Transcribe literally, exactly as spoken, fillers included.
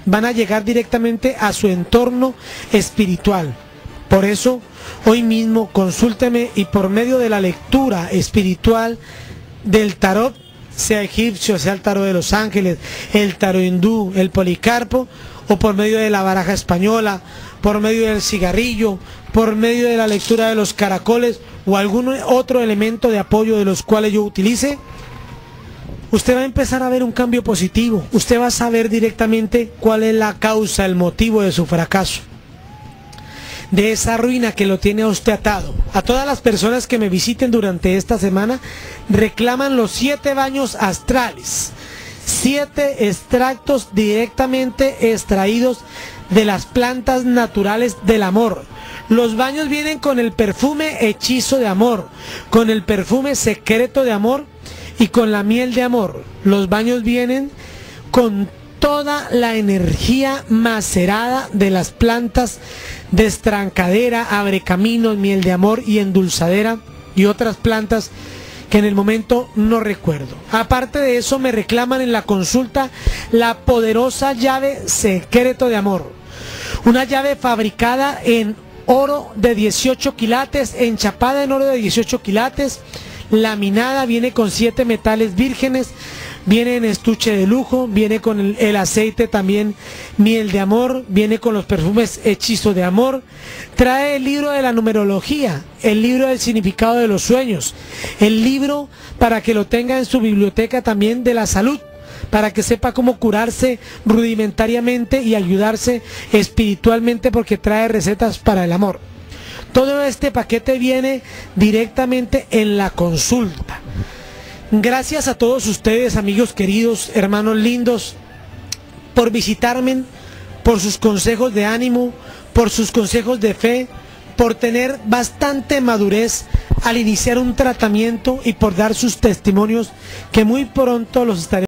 van a llegar directamente a su entorno espiritual. Por eso, hoy mismo consúlteme y por medio de la lectura espiritual del tarot, sea egipcio, sea el tarot de los ángeles, el tarot hindú, el policarpo, o por medio de la baraja española, por medio del cigarrillo, por medio de la lectura de los caracoles o algún otro elemento de apoyo de los cuales yo utilice, usted va a empezar a ver un cambio positivo. Usted va a saber directamente cuál es la causa, el motivo de su fracaso, de esa ruina que lo tiene a usted atado. A todas las personas que me visiten durante esta semana reclaman los siete baños astrales, siete extractos directamente extraídos de las plantas naturales del amor. Los baños vienen con el perfume hechizo de amor, con el perfume secreto de amor y con la miel de amor. Los baños vienen con toda la energía macerada de las plantas de estrancadera, abrecaminos, miel de amor y endulzadera y otras plantas que en el momento no recuerdo. Aparte de eso, me reclaman en la consulta la poderosa llave secreto de amor, una llave fabricada en oro de dieciocho quilates, enchapada en oro de dieciocho quilates, laminada, viene con siete metales vírgenes, viene en estuche de lujo, viene con el, el aceite también miel de amor, viene con los perfumes hechizo de amor, trae el libro de la numerología, el libro del significado de los sueños, el libro para que lo tenga en su biblioteca también de la salud, para que sepa cómo curarse rudimentariamente y ayudarse espiritualmente, porque trae recetas para el amor. Todo este paquete viene directamente en la consulta. Gracias a todos ustedes, amigos queridos, hermanos lindos, por visitarme, por sus consejos de ánimo, por sus consejos de fe, por tener bastante madurez al iniciar un tratamiento y por dar sus testimonios que muy pronto los estaré